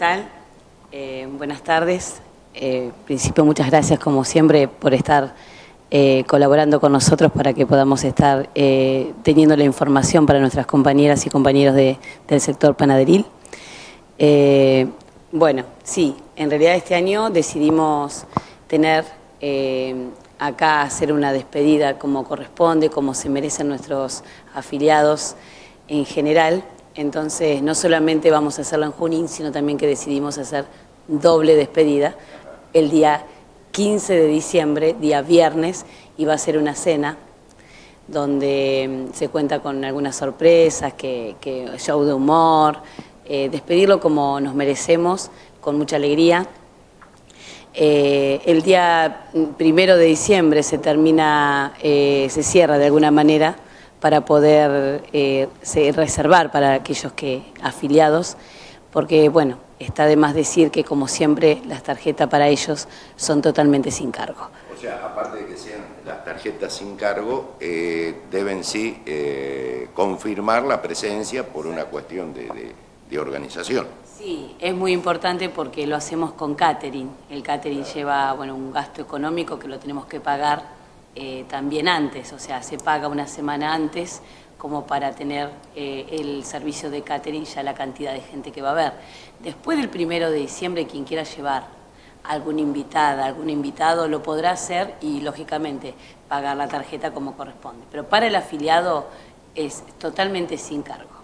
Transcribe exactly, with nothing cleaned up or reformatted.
tal? Eh, buenas tardes. Eh, en principio, muchas gracias, como siempre, por estar eh, colaborando con nosotros para que podamos estar eh, teniendo la información para nuestras compañeras y compañeros de, del sector panaderil. Eh, bueno, sí, en realidad este año decidimos tener eh, acá hacer una despedida como corresponde, como se merecen nuestros afiliados en general. Entonces, no solamente vamos a hacerla en Junín, sino también que decidimos hacer doble despedida el día quince de diciembre, día viernes, y va a ser una cena donde se cuenta con algunas sorpresas, que, que show de humor, eh, despedirlo como nos merecemos, con mucha alegría. Eh, el día primero de diciembre se termina, eh, se cierra de alguna manera para poder eh, reservar para aquellos que afiliados, porque bueno, está de más decir que como siempre las tarjetas para ellos son totalmente sin cargo. O sea, aparte de que sean las tarjetas sin cargo, eh, deben sí eh, confirmar la presencia por una cuestión de, de, de organización. Sí, es muy importante porque lo hacemos con catering. El catering lleva bueno, un gasto económico que lo tenemos que pagar eh, también antes, o sea, se paga una semana antes como para tener eh, el servicio de catering, ya la cantidad de gente que va a haber. Después del primero de diciembre, quien quiera llevar alguna invitada, algún invitado, lo podrá hacer y, lógicamente, pagar la tarjeta como corresponde. Pero para el afiliado es totalmente sin cargo.